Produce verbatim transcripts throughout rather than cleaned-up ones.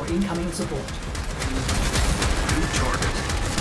incoming support. New target.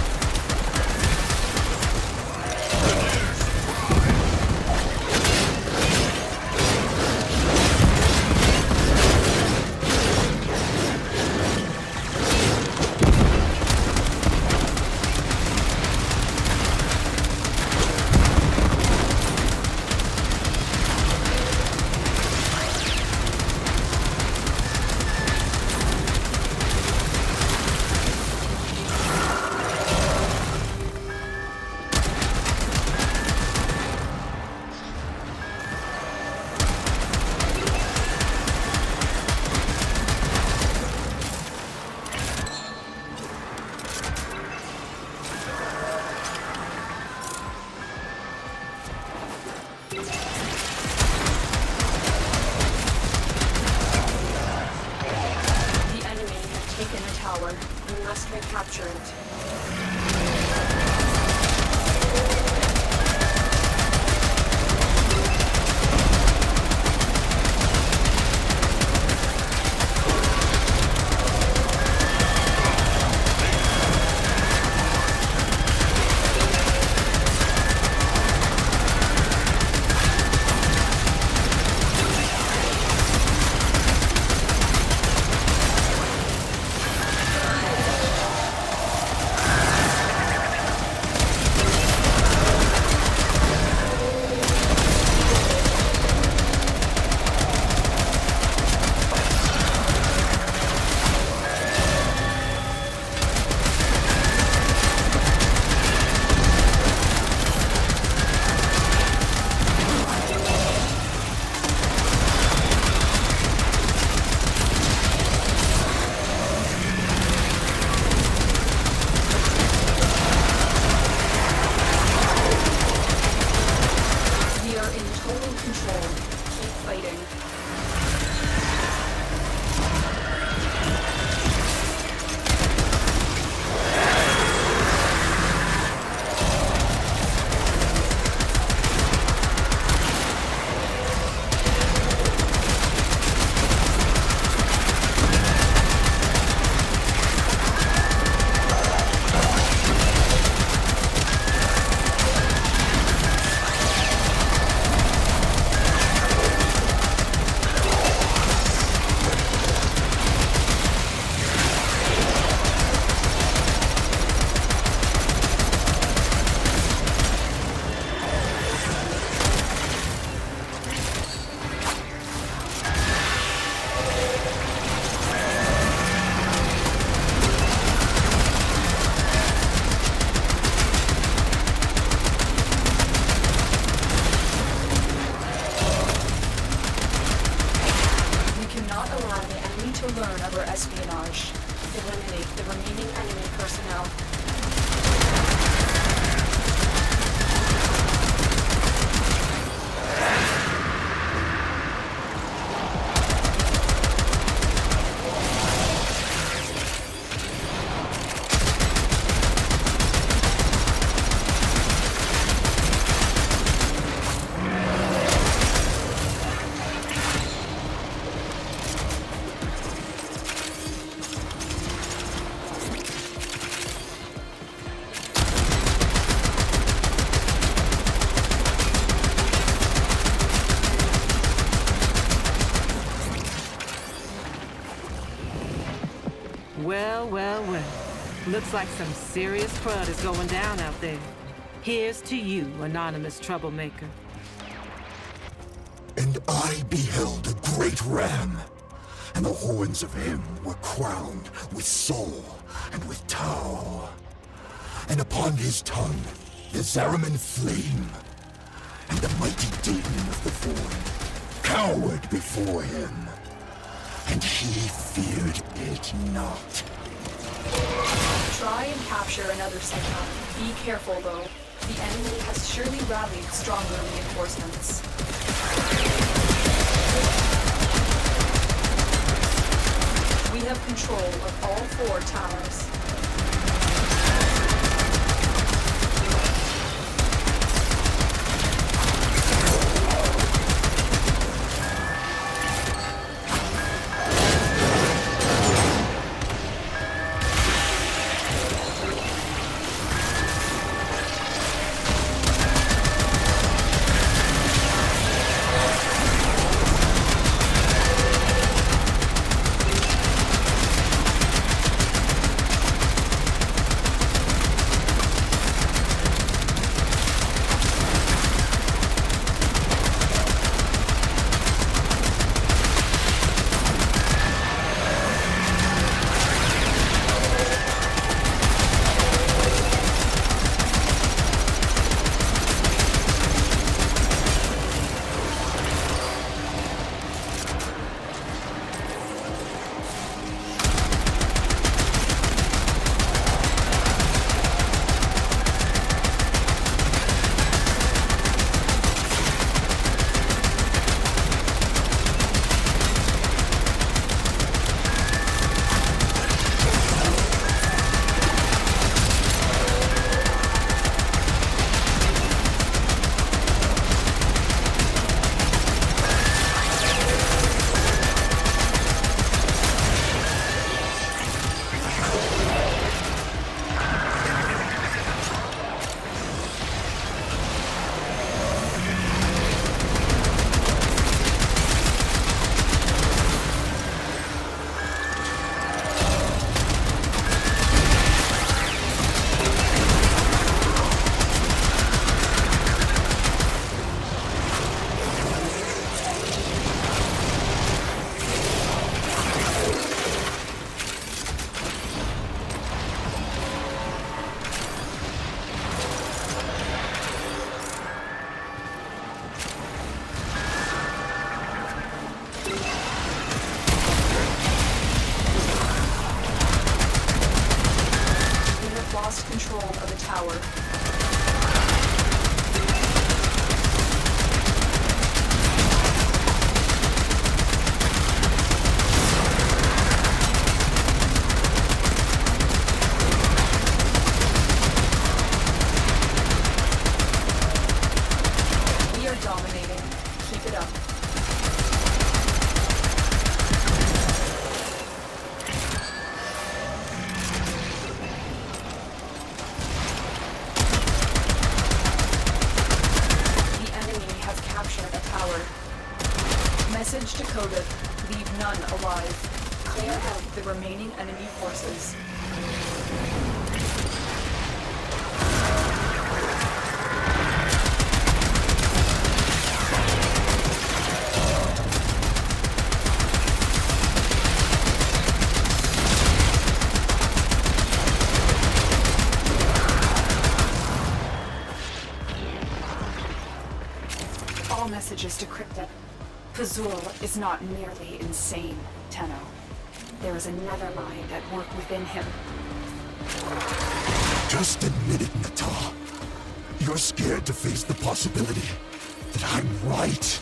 espionage. Eliminate the remaining enemy personnel. Well, well, well. Looks like some serious crud is going down out there. Here's to you, anonymous troublemaker. And I beheld a great ram, and the horns of him were crowned with soul and with Tau. And upon his tongue the Zariman flame, and the mighty demon of the void cowered before him, and he feared it not. Try and capture another signal. Be careful, though. The enemy has surely rallied stronger reinforcements. We have control of all four towers. remaining enemy forces. All messages decrypted. Fazul is not merely insane, Tenno. There is another mind at work within him. Just admit it, Nata. You're scared to face the possibility that I'm right.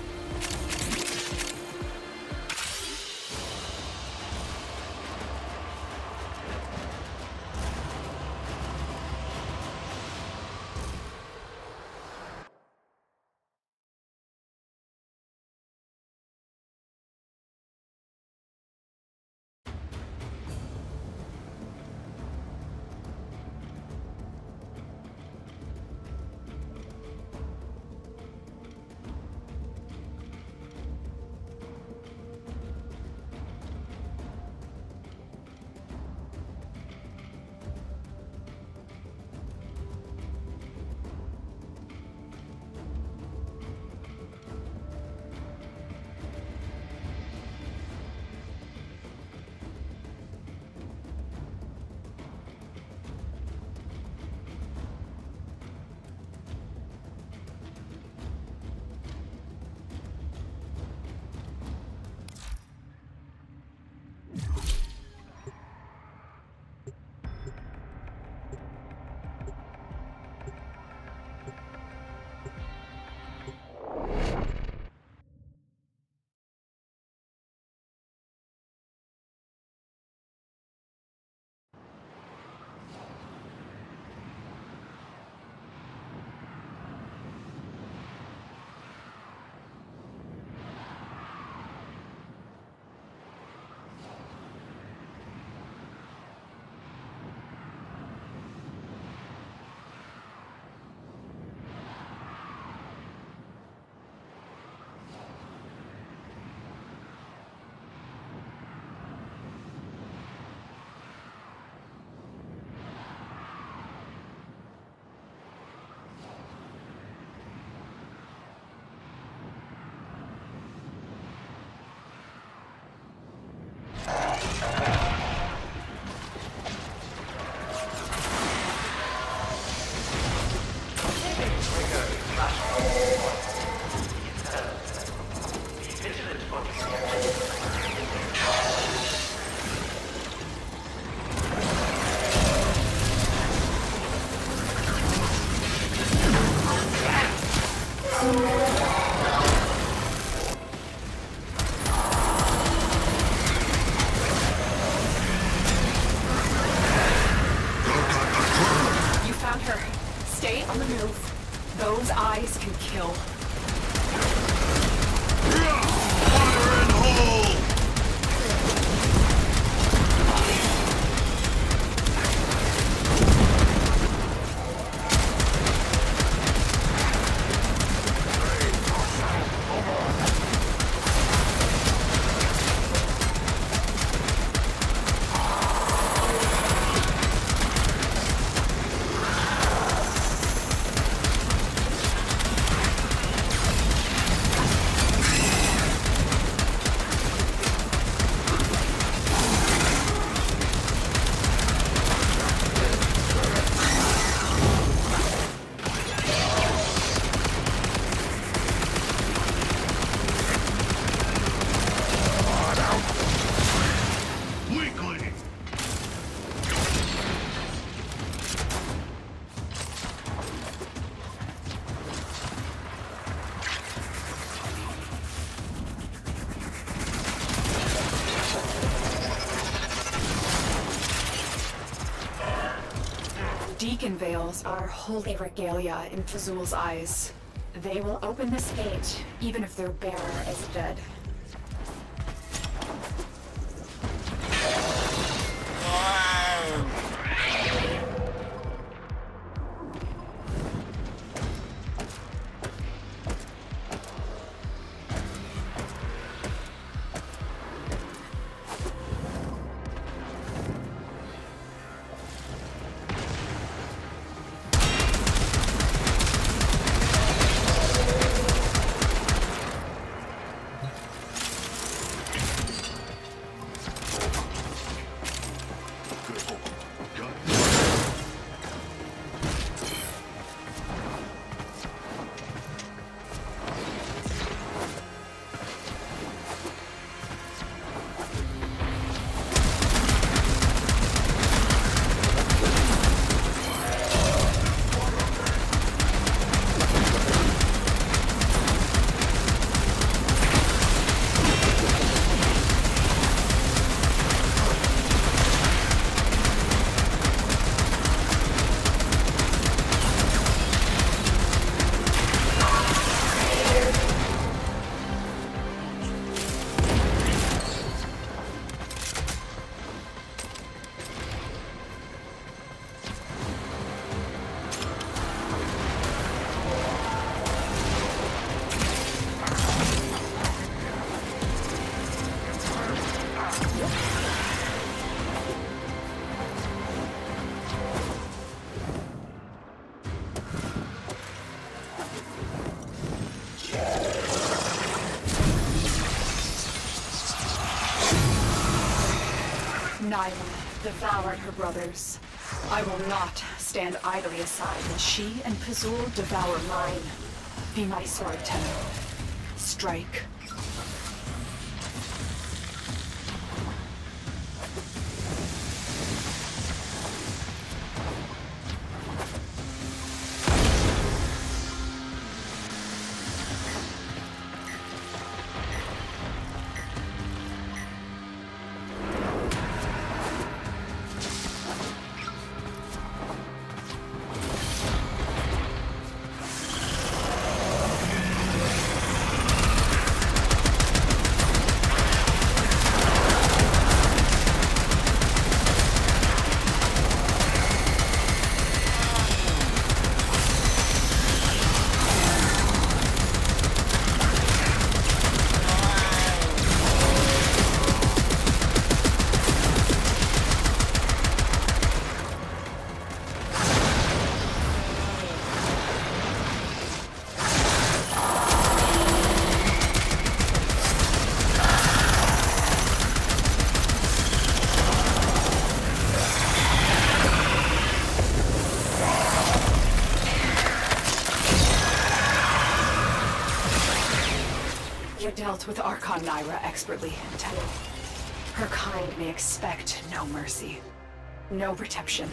Those eyes can kill. Water and hole! Deacon veils are holy regalia in Fazul's eyes. They will open this gate, even if their bearer is dead. Nyla devoured her brothers. I will not stand idly aside when she and Pazul devour mine. Be my sword, Tenno. Strike. Dealt with Archon Nyra expertly, Tenno. Her kind may expect no mercy, no redemption.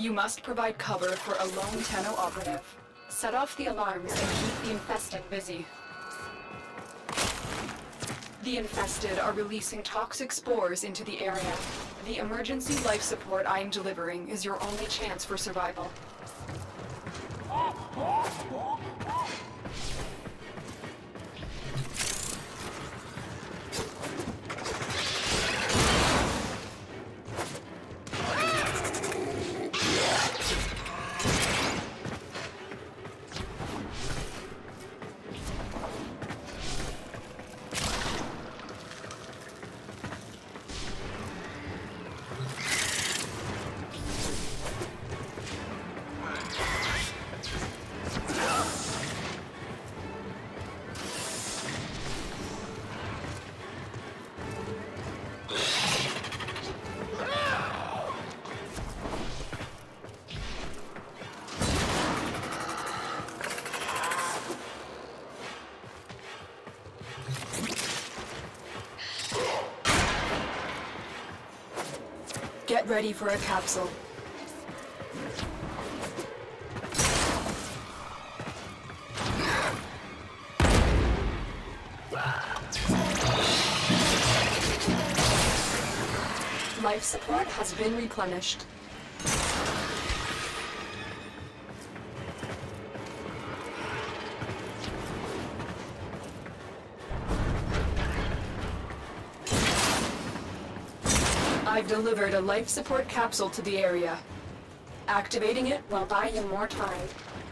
You must provide cover for a lone Tenno operative. Set off the alarms and keep the infested busy. The infested are releasing toxic spores into the area. The emergency life support I am delivering is your only chance for survival. Get ready for a capsule. Life support has been replenished. I've delivered a life support capsule to the area. Activating it will buy you more time.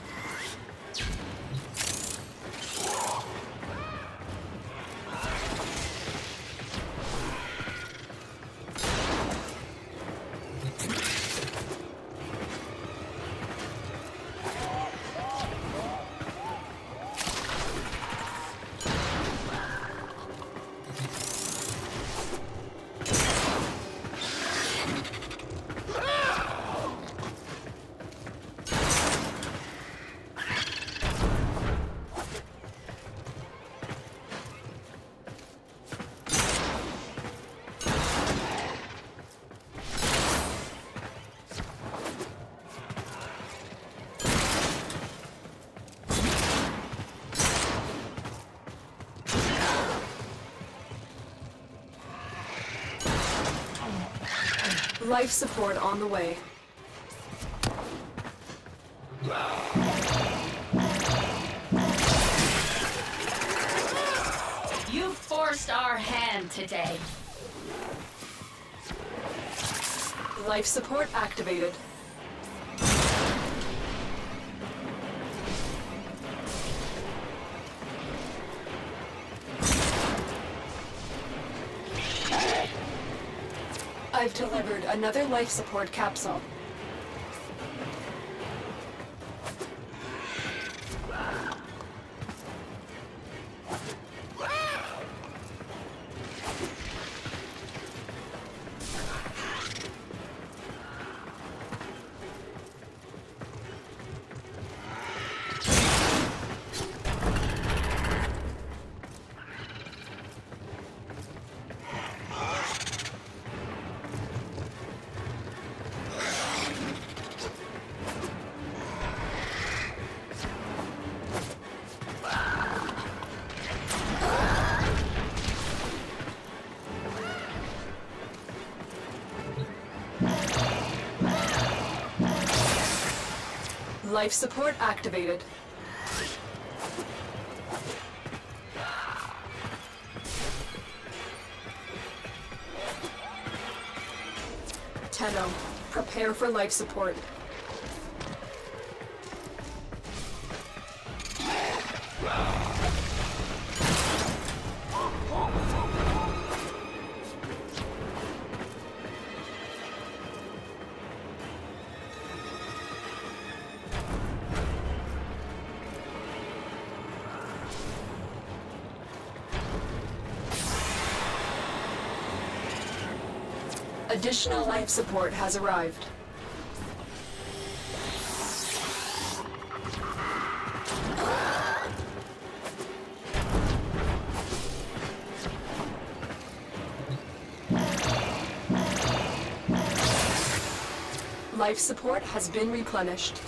Life support on the way. You forced our hand today. Life support activated. I've delivered another life support capsule. Life support activated. Tenno, prepare for life support. Additional life support has arrived. Life support has been replenished.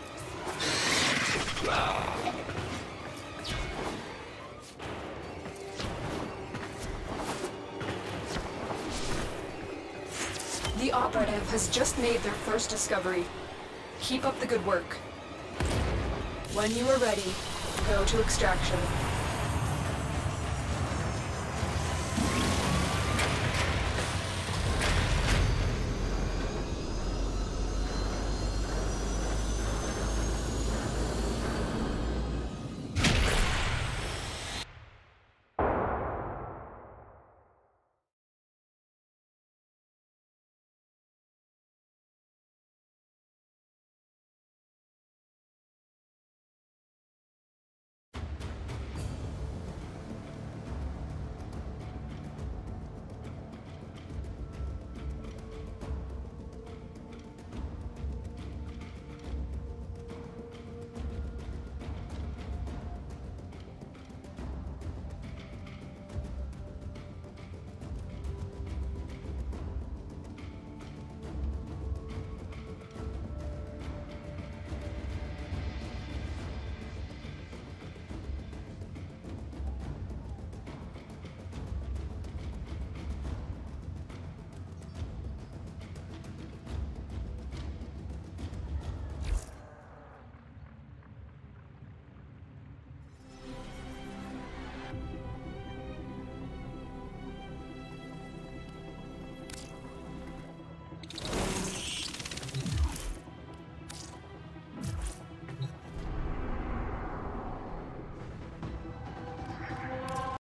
The operative has just made their first discovery. Keep up the good work. When you are ready, go to extraction.